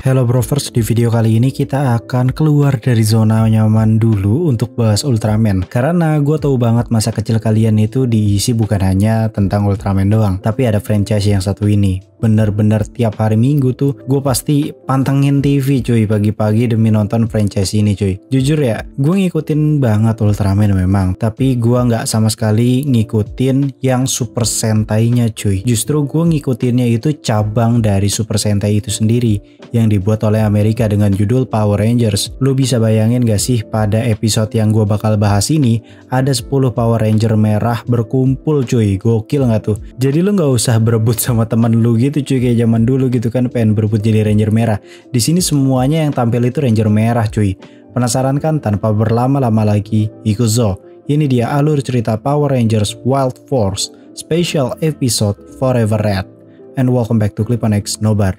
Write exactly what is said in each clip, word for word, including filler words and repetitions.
Hello Brovers, di video kali ini kita akan keluar dari zona nyaman dulu untuk bahas Ultraman. Karena gue tahu banget masa kecil kalian itu diisi bukan hanya tentang Ultraman doang, tapi ada franchise yang satu ini. Bener-bener tiap hari Minggu tuh gue pasti pantengin T V cuy pagi-pagi demi nonton franchise ini cuy. Jujur ya, gue ngikutin banget Ultraman memang, tapi gue nggak sama sekali ngikutin yang Super Sentai-nya cuy. Justru gue ngikutinnya itu cabang dari Super Sentai itu sendiri yang dibuat oleh Amerika dengan judul Power Rangers. Lu bisa bayangin gak sih pada episode yang gue bakal bahas ini ada sepuluh Power Ranger merah berkumpul cuy. Gokil gak tuh? Jadi lu gak usah berebut sama temen lu gitu cuy, kayak zaman dulu gitu kan pengen berebut jadi Ranger merah. Di sini semuanya yang tampil itu Ranger merah cuy. Penasaran kan? Tanpa berlama-lama lagi, ikuzo. Ini dia alur cerita Power Rangers Wild Force Special Episode Forever Red. And welcome back to Clip on X Nobar.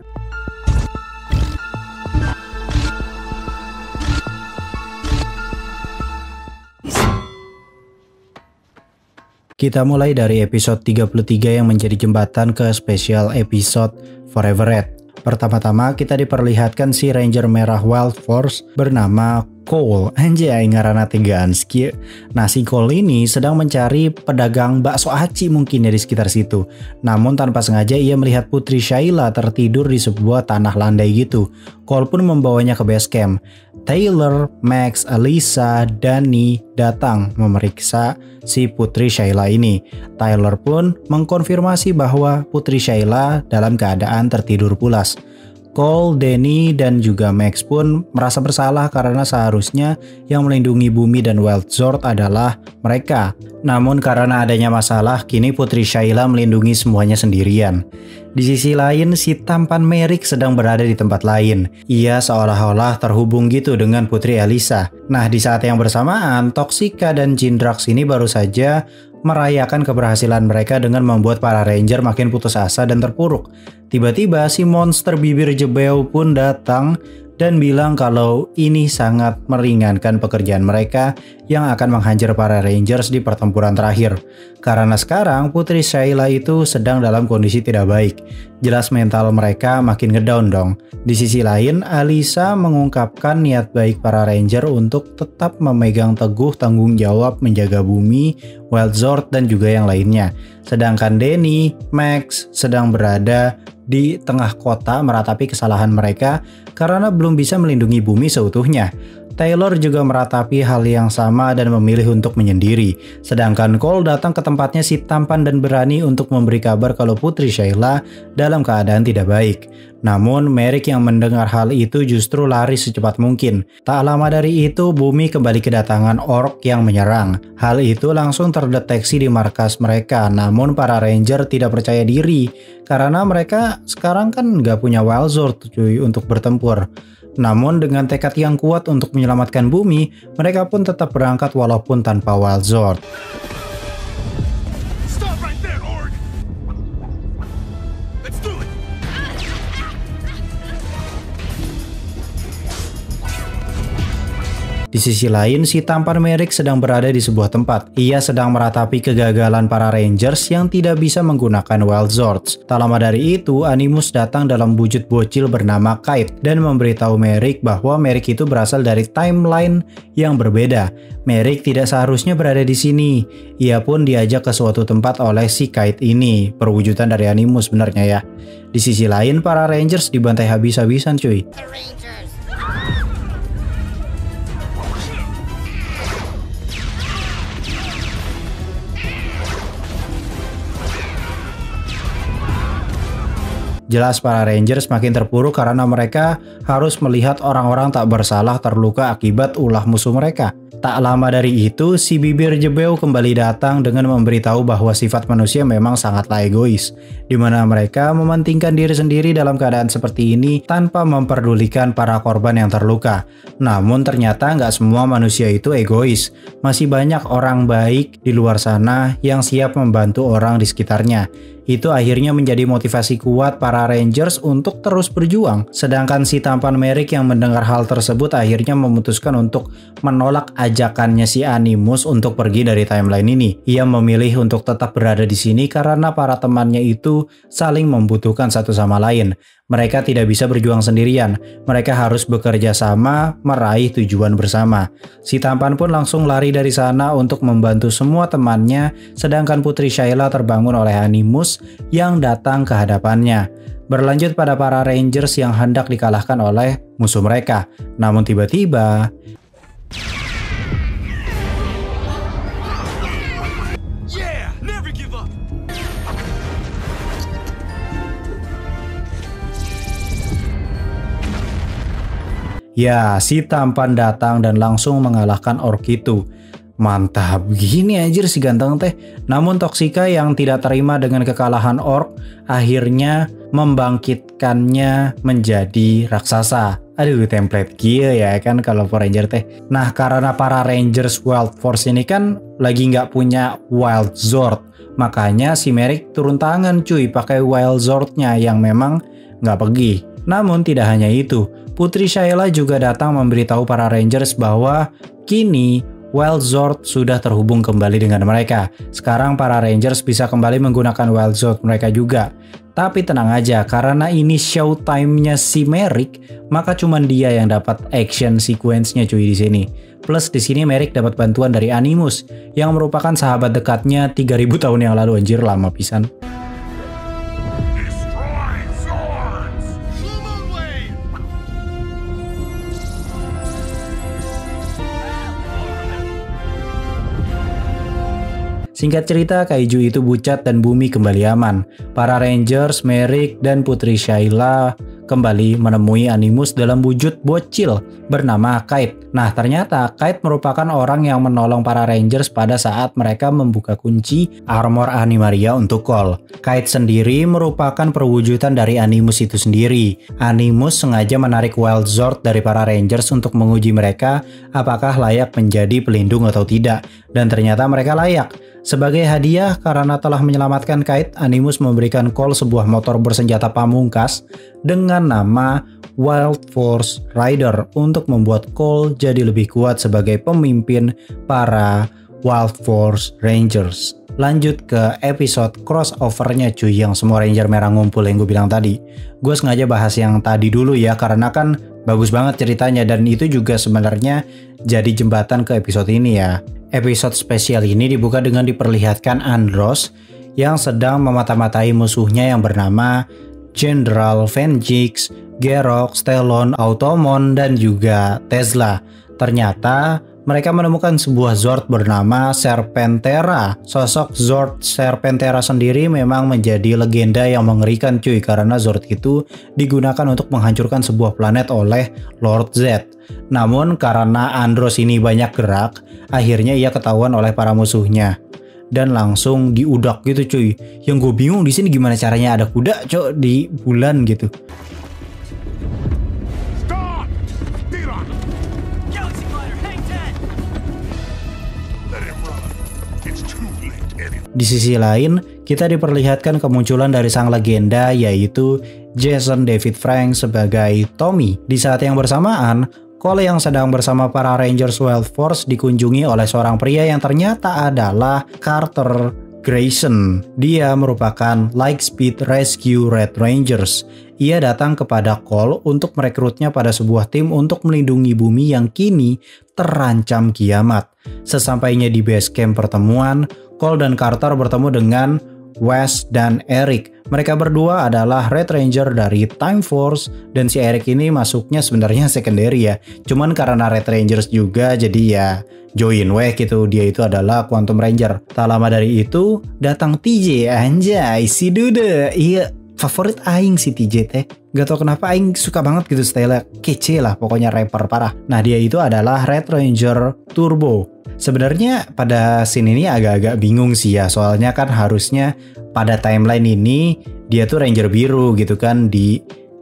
Kita mulai dari episode tiga puluh tiga yang menjadi jembatan ke special episode Forever Red. Pertama-tama kita diperlihatkan si Ranger Merah Wild Force bernama Cole. Anjay, ngaranna Ganski. Nah, si Cole ini sedang mencari pedagang bakso aci mungkin ya di sekitar situ. Namun tanpa sengaja ia melihat Putri Shayla tertidur di sebuah tanah landai gitu. Cole pun membawanya ke base camp. Taylor, Max, Alyssa, Danny datang memeriksa si Putri Shayla ini. Taylor pun mengkonfirmasi bahwa Putri Shayla dalam keadaan tertidur pulas. Cole, Danny, dan juga Max pun merasa bersalah karena seharusnya yang melindungi bumi dan Wild Zord adalah mereka. Namun karena adanya masalah, kini Putri Shayla melindungi semuanya sendirian. Di sisi lain, si tampan Merrick sedang berada di tempat lain. Ia seolah-olah terhubung gitu dengan Putri Alyssa. Nah, di saat yang bersamaan, Toxica dan Jindrax ini baru saja merayakan keberhasilan mereka dengan membuat para Ranger makin putus asa dan terpuruk. Tiba-tiba si monster bibir jebeu pun datang dan bilang kalau ini sangat meringankan pekerjaan mereka yang akan menghajar para Rangers di pertempuran terakhir. Karena sekarang Putri Shayla itu sedang dalam kondisi tidak baik. Jelas mental mereka makin ngedown dong. Di sisi lain, Alyssa mengungkapkan niat baik para Ranger untuk tetap memegang teguh tanggung jawab menjaga bumi, Wild Zord, dan juga yang lainnya. Sedangkan Danny, Max sedang berada di tengah kota meratapi kesalahan mereka karena belum bisa melindungi bumi seutuhnya. Taylor juga meratapi hal yang sama dan memilih untuk menyendiri. Sedangkan Cole datang ke tempatnya si tampan dan berani untuk memberi kabar kalau Putri Shayla dalam keadaan tidak baik. Namun Merrick yang mendengar hal itu justru lari secepat mungkin. Tak lama dari itu bumi kembali kedatangan orc yang menyerang. Hal itu langsung terdeteksi di markas mereka. Namun para Ranger tidak percaya diri karena mereka sekarang kan nggak punya Wild Zord cuy untuk bertempur. Namun dengan tekad yang kuat untuk menyelamatkan bumi, mereka pun tetap berangkat walaupun tanpa Wild Zord. Di sisi lain, si tampan Merrick sedang berada di sebuah tempat. Ia sedang meratapi kegagalan para Rangers yang tidak bisa menggunakan Wild Zords. Tak lama dari itu, Animus datang dalam wujud bocil bernama Kite dan memberitahu Merrick bahwa Merrick itu berasal dari timeline yang berbeda. Merrick tidak seharusnya berada di sini. Ia pun diajak ke suatu tempat oleh si Kite ini, perwujudan dari Animus sebenarnya ya. Di sisi lain, para Rangers dibantai habis-habisan cuy. Jelas para Rangers makin terpuruk karena mereka harus melihat orang-orang tak bersalah terluka akibat ulah musuh mereka. Tak lama dari itu, si bibir jebeu kembali datang dengan memberitahu bahwa sifat manusia memang sangatlah egois, di mana mereka mementingkan diri sendiri dalam keadaan seperti ini tanpa memperdulikan para korban yang terluka. Namun ternyata nggak semua manusia itu egois. Masih banyak orang baik di luar sana yang siap membantu orang di sekitarnya. Itu akhirnya menjadi motivasi kuat para Rangers untuk terus berjuang. Sedangkan si tampan Merrick yang mendengar hal tersebut akhirnya memutuskan untuk menolak ajakannya si Animus untuk pergi dari timeline ini. Ia memilih untuk tetap berada di sini karena para temannya itu saling membutuhkan satu sama lain. Mereka tidak bisa berjuang sendirian. Mereka harus bekerja sama meraih tujuan bersama. Si tampan pun langsung lari dari sana untuk membantu semua temannya, sedangkan Putri Shayla terbangun oleh Animus yang datang ke hadapannya. Berlanjut pada para Rangers yang hendak dikalahkan oleh musuh mereka. Namun tiba-tiba ya, si tampan datang dan langsung mengalahkan orc itu. Mantap, gini anjir si ganteng teh. Namun Toxica yang tidak terima dengan kekalahan orc akhirnya membangkitkannya menjadi raksasa. Aduh, template kia ya kan kalau Power Ranger teh. Nah, karena para Rangers Wild Force ini kan lagi nggak punya Wild Zord, makanya si Merrick turun tangan cuy pakai Wild Zord-nya yang memang nggak pergi. Namun tidak hanya itu, Putri Shayla juga datang memberitahu para Rangers bahwa kini Wild Zord sudah terhubung kembali dengan mereka. Sekarang para Rangers bisa kembali menggunakan Wild Zord mereka juga. Tapi tenang aja, karena ini showtime-nya si Merrick, maka cuma dia yang dapat action sequence-nya cuy di sini. Plus di sini Merrick dapat bantuan dari Animus yang merupakan sahabat dekatnya tiga ribu tahun yang lalu. Anjir, lama pisan. Singkat cerita, kaiju itu bucat dan bumi kembali aman. Para Rangers, Merrick, dan Putri Shayla kembali menemui Animus dalam wujud bocil bernama Kite. Nah, ternyata Kite merupakan orang yang menolong para Rangers pada saat mereka membuka kunci armor Animaria untuk Cole. Kite sendiri merupakan perwujudan dari Animus itu sendiri. Animus sengaja menarik Wild Zord dari para Rangers untuk menguji mereka apakah layak menjadi pelindung atau tidak. Dan ternyata mereka layak. Sebagai hadiah karena telah menyelamatkan Kite, Animus memberikan Cole sebuah motor bersenjata pamungkas dengan nama Wild Force Rider untuk membuat Cole jadi lebih kuat sebagai pemimpin para Wild Force Rangers. Lanjut ke episode crossover-nya cuy, yang semua Ranger merah ngumpul yang gue bilang tadi. Gue sengaja bahas yang tadi dulu ya, karena kan bagus banget ceritanya dan itu juga sebenarnya jadi jembatan ke episode ini ya. Episode spesial ini dibuka dengan diperlihatkan Andros yang sedang memata-matai musuhnya yang bernama General Venjix, Gerok, Stellon, Automon, dan juga Tesla. Ternyata mereka menemukan sebuah Zord bernama Serpentera. Sosok Zord Serpentera sendiri memang menjadi legenda yang mengerikan cuy, karena Zord itu digunakan untuk menghancurkan sebuah planet oleh Lord Z. Namun karena Andros ini banyak gerak, akhirnya ia ketahuan oleh para musuhnya dan langsung diudak gitu cuy. Yang gue bingung di sini gimana caranya ada kuda cok di bulan gitu. Di sisi lain, kita diperlihatkan kemunculan dari sang legenda yaitu Jason David Frank sebagai Tommy. Di saat yang bersamaan, Cole yang sedang bersama para Rangers Wild Force dikunjungi oleh seorang pria yang ternyata adalah Carter Grayson. Dia merupakan Lightspeed Rescue Red Rangers. Ia datang kepada Cole untuk merekrutnya pada sebuah tim untuk melindungi bumi yang kini terancam kiamat. Sesampainya di base camp pertemuan, Cole dan Carter bertemu dengan Wes dan Eric. Mereka berdua adalah Red Ranger dari Time Force dan si Eric ini masuknya sebenarnya secondary ya. Cuman karena Red Rangers juga jadi ya join weh gitu. Dia itu adalah Quantum Ranger. Tak lama dari itu datang T J, anjay si dude. Iya, favorit aing si T J teh. Gak tau kenapa aing suka banget gitu style kece lah, pokoknya rapper parah. Nah, dia itu adalah Red Ranger Turbo. Sebenarnya pada scene ini agak-agak bingung sih ya, soalnya kan harusnya pada timeline ini dia tuh Ranger biru gitu kan, di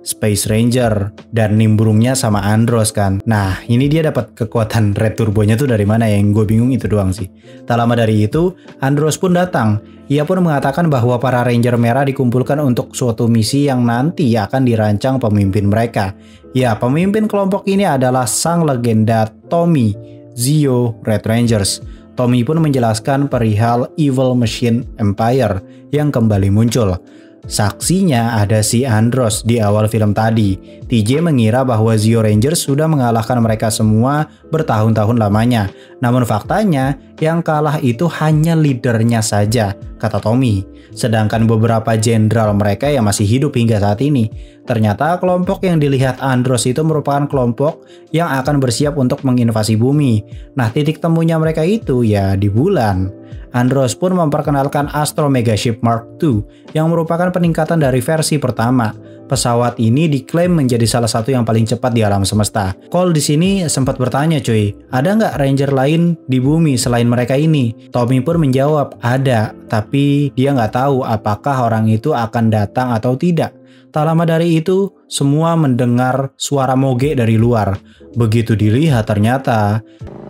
Space Ranger, dan nimbrungnya sama Andros kan. Nah, ini dia dapat kekuatan Red Turbonya tuh dari mana, yang gue bingung itu doang sih. Tak lama dari itu, Andros pun datang. Ia pun mengatakan bahwa para Ranger merah dikumpulkan untuk suatu misi yang nanti akan dirancang pemimpin mereka. Ya, pemimpin kelompok ini adalah sang legenda Tommy, Zeo Red Rangers. Tommy pun menjelaskan perihal Evil Machine Empire yang kembali muncul. Saksinya ada si Andros di awal film tadi. T J mengira bahwa Zeo Rangers sudah mengalahkan mereka semua bertahun-tahun lamanya. Namun faktanya yang kalah itu hanya leadernya saja, kata Tommy. Sedangkan beberapa jenderal mereka yang masih hidup hingga saat ini. Ternyata kelompok yang dilihat Andros itu merupakan kelompok yang akan bersiap untuk menginvasi bumi. Nah, titik temunya mereka itu ya di bulan. Andros pun memperkenalkan Astro Megaship Mark two yang merupakan peningkatan dari versi pertama. Pesawat ini diklaim menjadi salah satu yang paling cepat di alam semesta. Cole di sini sempat bertanya, cuy, ada nggak Ranger lain di bumi selain mereka ini? Tommy pun menjawab, ada, tapi dia nggak tahu apakah orang itu akan datang atau tidak. Tak lama dari itu, semua mendengar suara moge dari luar. Begitu dilihat ternyata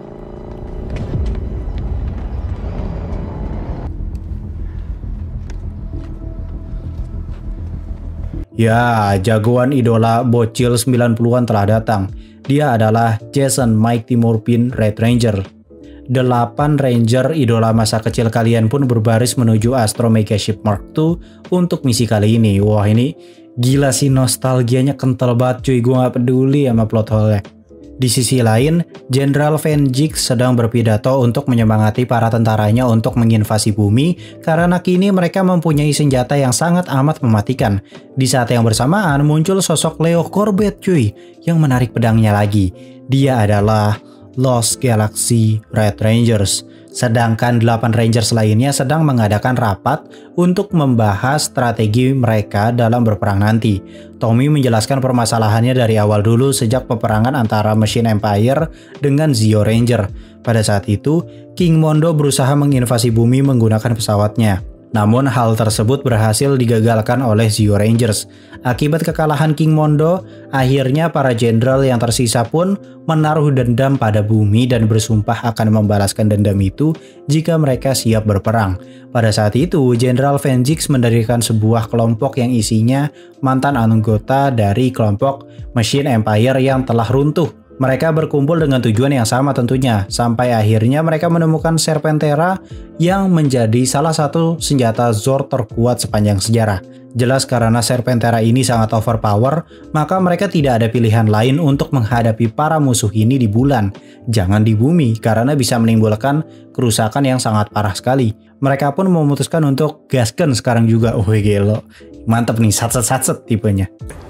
ya, jagoan idola bocil sembilan puluhan telah datang. Dia adalah Jason Mighty Morphin Red Ranger. Delapan Ranger idola masa kecil kalian pun berbaris menuju Astro Megaship Mark two untuk misi kali ini. Wah, ini gila sih, nostalgianya kental banget cuy. Gue gak peduli sama plot hole-nya. Di sisi lain, Jenderal Venjix sedang berpidato untuk menyemangati para tentaranya untuk menginvasi bumi karena kini mereka mempunyai senjata yang sangat amat mematikan. Di saat yang bersamaan muncul sosok Leo Corbett cuy yang menarik pedangnya lagi. Dia adalah Lost Galaxy Red Rangers. Sedangkan delapan Rangers lainnya sedang mengadakan rapat untuk membahas strategi mereka dalam berperang nanti. Tommy menjelaskan permasalahannya dari awal dulu sejak peperangan antara Machine Empire dengan Zeo Ranger. Pada saat itu, King Mondo berusaha menginvasi bumi menggunakan pesawatnya. Namun hal tersebut berhasil digagalkan oleh Zeo Rangers. Akibat kekalahan King Mondo, akhirnya para jenderal yang tersisa pun menaruh dendam pada bumi dan bersumpah akan membalaskan dendam itu jika mereka siap berperang. Pada saat itu, Jenderal Venjix mendirikan sebuah kelompok yang isinya mantan anggota dari kelompok Machine Empire yang telah runtuh. Mereka berkumpul dengan tujuan yang sama tentunya, sampai akhirnya mereka menemukan Serpentera yang menjadi salah satu senjata Zord terkuat sepanjang sejarah. Jelas karena Serpentera ini sangat overpower, maka mereka tidak ada pilihan lain untuk menghadapi para musuh ini di bulan. Jangan di bumi, karena bisa menimbulkan kerusakan yang sangat parah sekali. Mereka pun memutuskan untuk gasken sekarang juga. Oh gelo, mantep nih, satset-satset tipenya.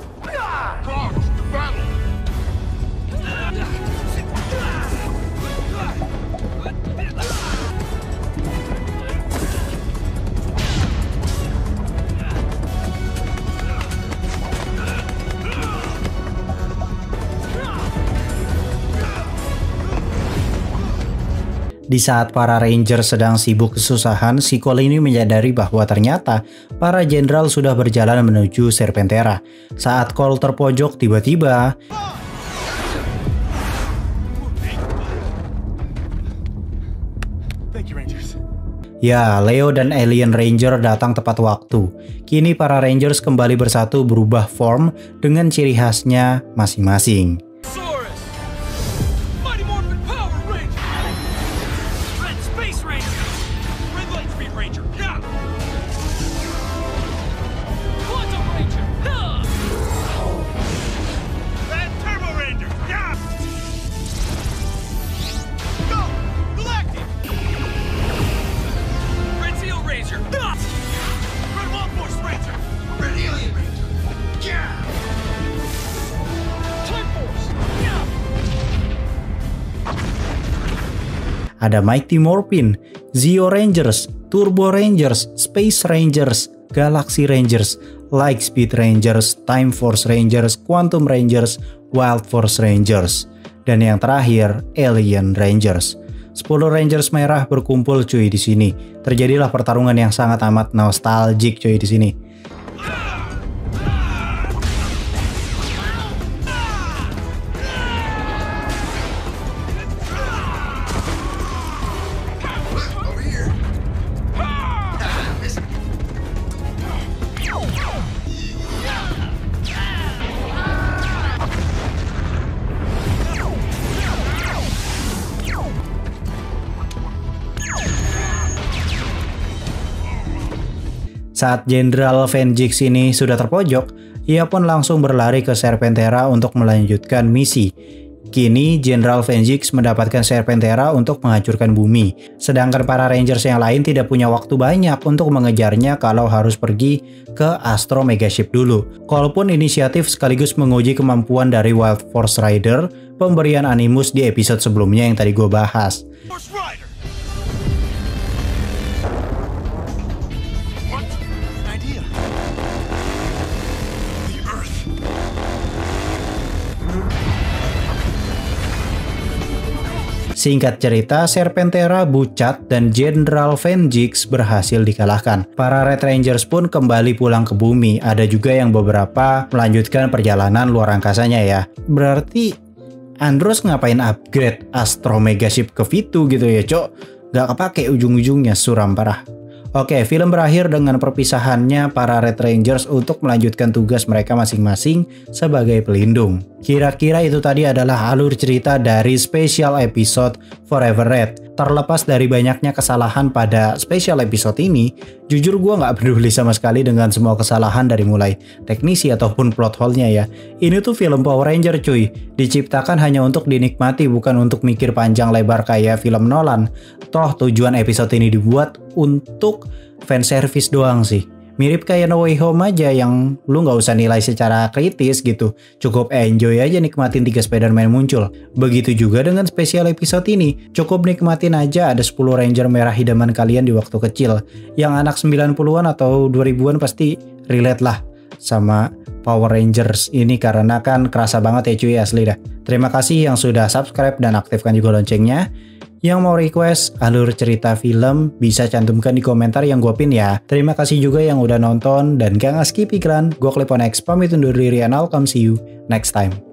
Di saat para Ranger sedang sibuk kesusahan, si Cole ini menyadari bahwa ternyata para jenderal sudah berjalan menuju Serpentera. Saat Cole terpojok, tiba-tiba ya, Leo dan Alien Ranger datang tepat waktu. Kini para Rangers kembali bersatu berubah form dengan ciri khasnya masing-masing. Ada Mighty Morphin, Zeo Rangers, Turbo Rangers, Space Rangers, Galaxy Rangers, Lightspeed Rangers, Time Force Rangers, Quantum Rangers, Wild Force Rangers, dan yang terakhir Alien Rangers. sepuluh Rangers merah berkumpul cuy di sini. Terjadilah pertarungan yang sangat amat nostalgic cuy di sini. Saat Jenderal Venjix ini sudah terpojok, ia pun langsung berlari ke Serpentera untuk melanjutkan misi. Kini Jenderal Venjix mendapatkan Serpentera untuk menghancurkan bumi, sedangkan para Rangers yang lain tidak punya waktu banyak untuk mengejarnya kalau harus pergi ke Astro Megaship dulu. Kalaupun inisiatif sekaligus menguji kemampuan dari Wild Force Rider, pemberian Animus di episode sebelumnya yang tadi gue bahas. Singkat cerita, Serpentera, Bucat, dan Jenderal Venjix berhasil dikalahkan. Para Red Rangers pun kembali pulang ke bumi. Ada juga yang beberapa melanjutkan perjalanan luar angkasanya ya. Berarti Andros ngapain upgrade Astro Megaship ke V two gitu ya, Cok? Gak kepake ujung-ujungnya, suram parah. Oke, film berakhir dengan perpisahannya para Red Rangers untuk melanjutkan tugas mereka masing-masing sebagai pelindung. Kira-kira itu tadi adalah alur cerita dari special episode Forever Red. Terlepas dari banyaknya kesalahan pada special episode ini, jujur gue nggak peduli sama sekali dengan semua kesalahan dari mulai teknisi ataupun plot hole-nya ya. Ini tuh film Power Ranger cuy, diciptakan hanya untuk dinikmati bukan untuk mikir panjang lebar kayak film Nolan. Toh tujuan episode ini dibuat untuk fanservice doang sih. Mirip kayak No Way Home aja yang lu nggak usah nilai secara kritis gitu. Cukup enjoy aja nikmatin tiga Spider-Man muncul. Begitu juga dengan spesial episode ini. Cukup nikmatin aja ada sepuluh Ranger merah idaman kalian di waktu kecil. Yang anak sembilan puluhan atau dua ribuan pasti relate lah sama Power Rangers ini karena kan kerasa banget ya cuy, asli dah. Terima kasih yang sudah subscribe dan aktifkan juga loncengnya. Yang mau request alur cerita film bisa cantumkan di komentar yang gue pin ya. Terima kasih juga yang udah nonton dan gak nge-skip iklan. Gue Klepon X pamit undur diri and I'll come see you next time.